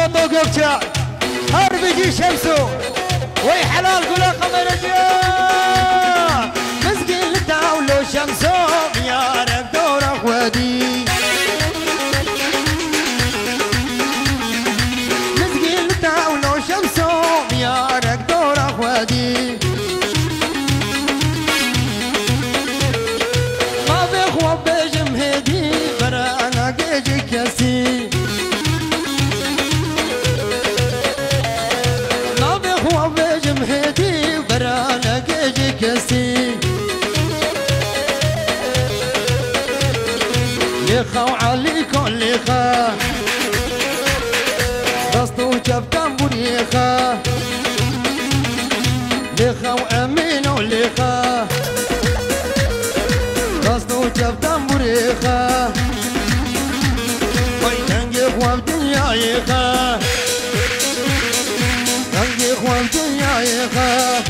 فوتو قوكتا هربجي شمسو وي حلال قولا قمر جيا مسكين للدولة شمسو يارك دورك ودي مسكين للدولة شمسو يارك دورك ودي ما بيخوى بجم هدي برانا جيجي كسي جمهتي برانا كيجي كسي لخا وعليكم لخا رصتو جاب تنبوريخا لخا وامينو لخا رصتو جاب تنبوريخا ويتنجي خواب دنيا يخا تنجي خواب دنيا يخا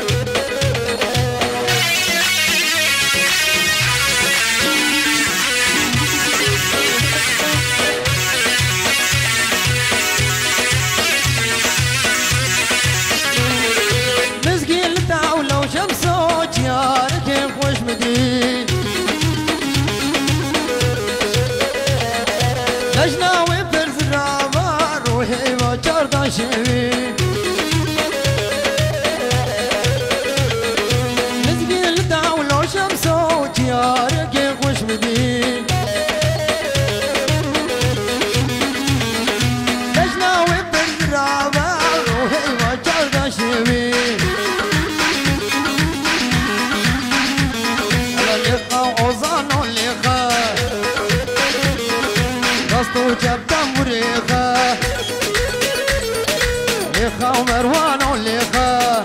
مسكين للدولة وشمسو جيارك خوش مدين لجناوي برز الرابع روحي وجرد شوي مسكين للدولة وشمسو جيارك خوش مدين لجناوي برز الرابع روحي وجرد شوي جاب دموريخا ليخا ومروان وليخا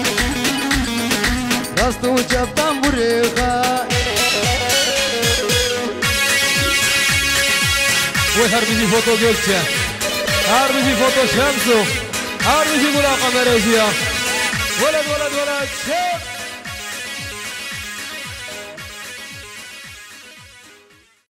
رستو جاب دموريخا وهربجي فوتو جوكتا هربجي فوتو شمسو هربجي ملاقة مريزية ولد ولد ولد شيخ